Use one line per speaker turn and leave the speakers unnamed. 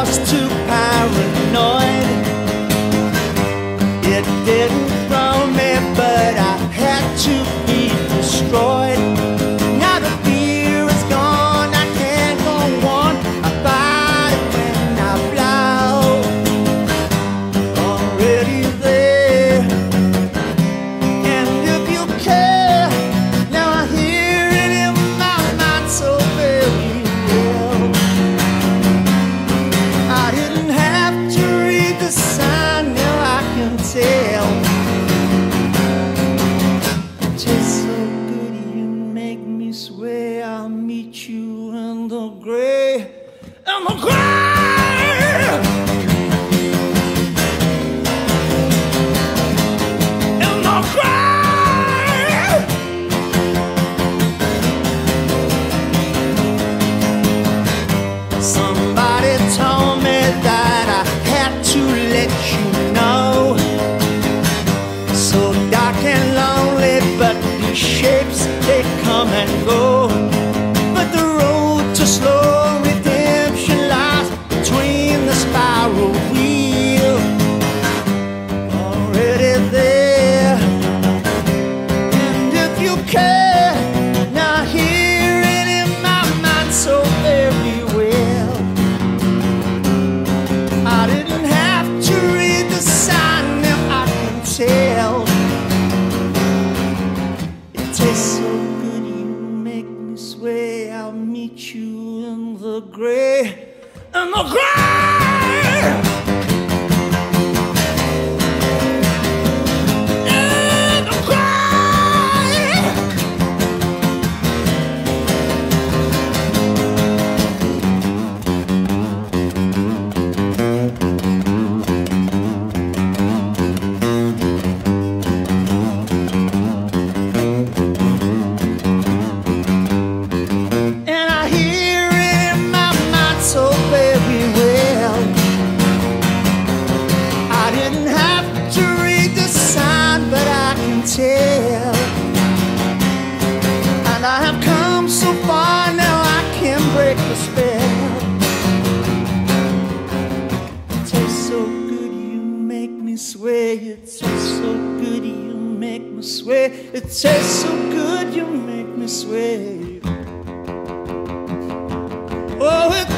was too paranoid. It didn't throw me, but I had to be destroyed. Now the fear is gone, I can't go on. I fight it when I blow. Already there, and if you care, now I hear it in my mind so very well. I didn't have to read the sign, now I can tell. It tastes so good, you make me swear I'll meet you in the grave. In the grave! In the grave! Somebody told me that I had to let you know. So dark and lonely, but these shapes, they come and go. But the road to slow redemption lies between the spiral wheel. Already there, and if you care, now I hear it in my mind so very well. I didn't have to read the sign, now I can tell. It tastes so good, you make me swear I'll meet you in the grave. In the grave! In the grave! And I hear it in my mind so very well. I didn't have to read the sign, but I can tell. And I have come so far, now I can break the spell. It tastes so good, you make me swear. It tastes so good, you make me swear. It tastes so good, you make me swear. Oh, it